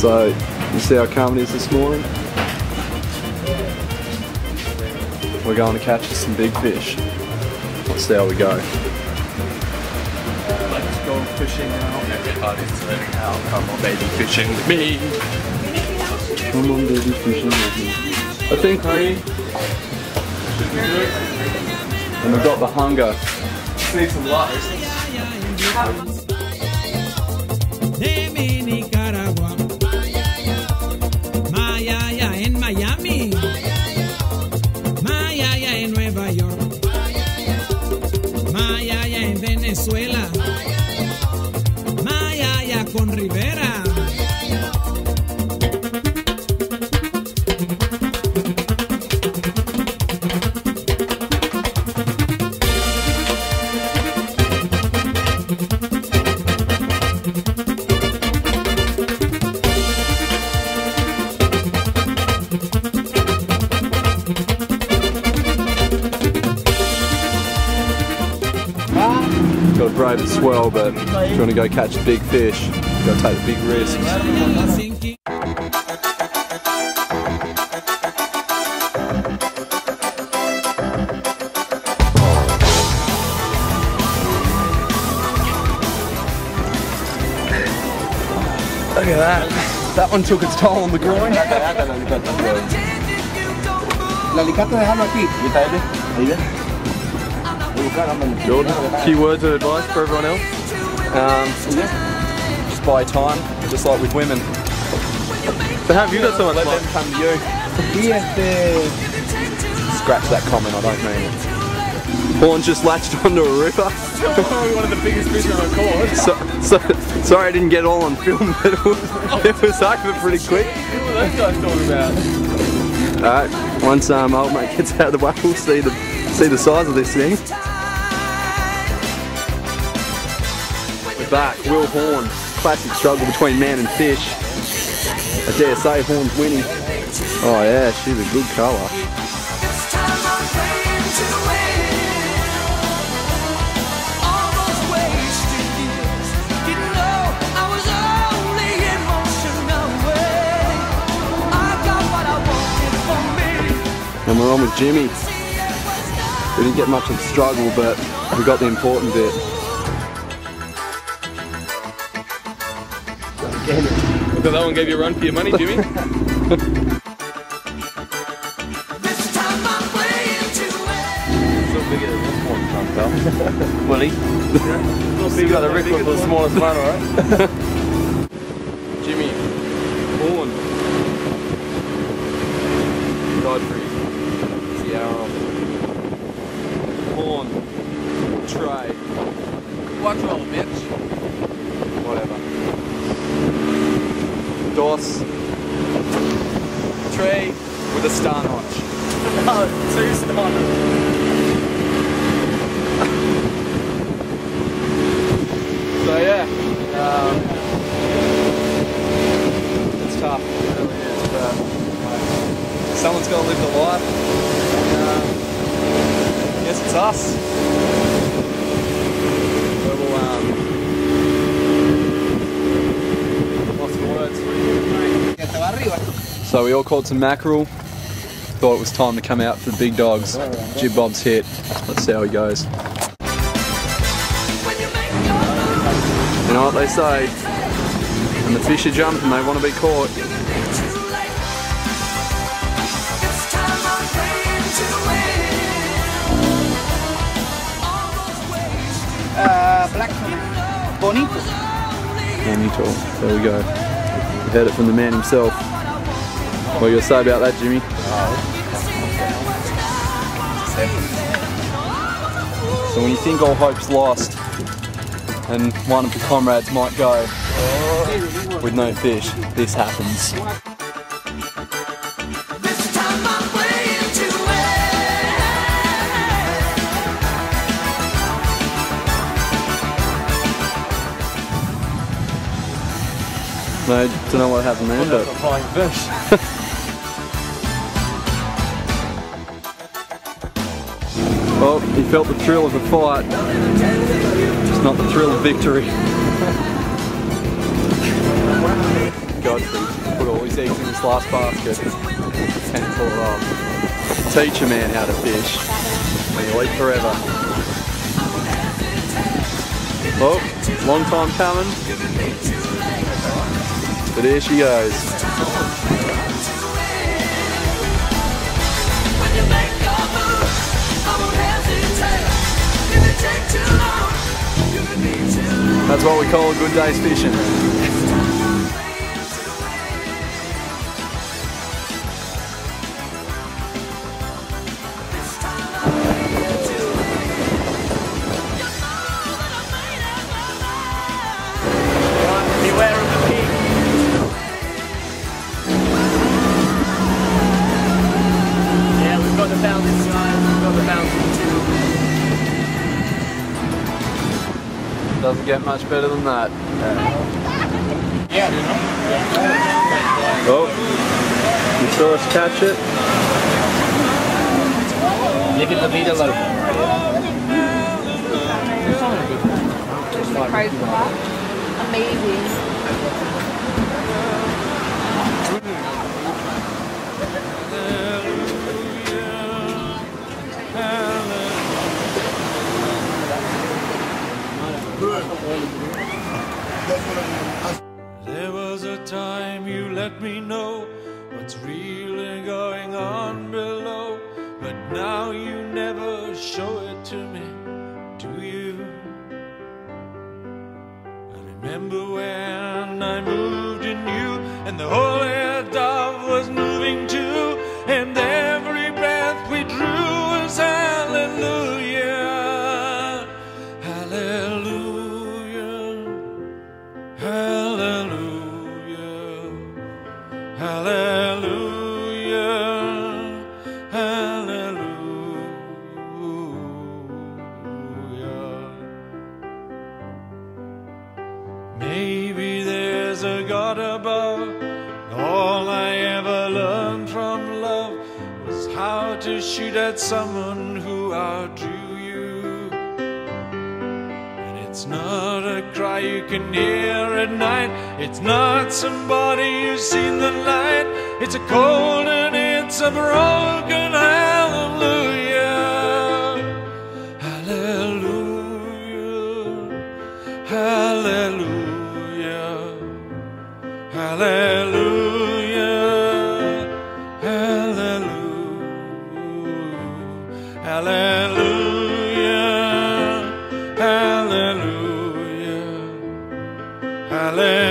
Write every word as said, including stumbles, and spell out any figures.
So, you see how calm it is this morning? We're going to catch some big fish. Let's see how we go. Let's go fishing now. Everybody's turning out. Come on, baby, fishing with me. Come on, baby, fishing with me. I think we... Should we do it? And we've got the hunger. Just need some lights. De mi Nicaragua, Mayaya en Miami, Mayaya en Nueva York, Mayaya en Venezuela, Mayaya con Rivera. Got to brave the swell, but if you want to go catch big fish, you've got to take the big risks. Look at that. That one took its toll on the groin. Good. Few words of advice for everyone else. Um, just buy time, just like with women. So have you got so much time? Let them come to you. Scratch that comment, I don't mean it. Horn just latched onto a ripper. One of the biggest fish I've ever caught. So, so, sorry I didn't get it all on film, but it was, it was over pretty quick. What are those guys talking about? Alright, once um, old mate gets out of the way, we'll see the, see the size of this thing. We're back, Will Horn. Classic struggle between man and fish. I dare say Horn's winning. Oh yeah, she's a good colour. And we're on with Jimmy. We didn't get much of the struggle, but we got the important bit. Look at that one, gave you a run for your money, Jimmy. This time I'm playing to win. Still bigger than this one, can't tell. Willie? Still got a record for the smallest one, alright? Jimmy, Horn, Godfrey, Sierra, Horn, Trey. Watch roll, bitch. Whatever. Doss, Trey with a star notch. No, two stars. So yeah, um, it's tough. It really is, but uh, someone's got to live the life. And, uh, I guess it's us. We'll, um, lost for words. So we all caught some mackerel. Thought it was time to come out for the big dogs. Jib Bob's hit. Let's see how he goes. You know what they say? When the fish are jumping, they want to be caught. Uh, black bonito. Bonito. There we go. We heard it from the man himself. What are you going to say about that, Jimmy? So when you think all hope's lost and one of the comrades might go with no fish, this happens. I don't know what happened there, but flying fish. well, he felt the thrill of the fight, just not the thrill of victory. Godfrey put all his eggs in this last basket and thought, oh, teach a man how to fish and he'll eat forever. Well, long time coming, but here she goes. That's what we call a good day's fishing. Beware of the pig. Yeah, we've got the bounces, guys. We've got the bounces. Doesn't get much better than that. Yeah. Oh, you saw us catch it. Live in La Vida Loca. Amazing. There was a time you let me know what's really going on below, but now you never show it to me, do you? I remember when I moved in you, and the holy dove was moving too, and every breath we drew was hallelujah, hallelujah, hallelujah, hallelujah, hallelujah. Maybe there's a God above. All I ever learned from love was how to shoot at someone who outdrew you. And it's not a cry you can hear at night. It's not somebody who's seen the light. It's a cold and it's a broken hallelujah. Hallelujah. Hallelujah. Hallelujah. Hallelujah. Hallelujah. Hallelujah. Hallelujah.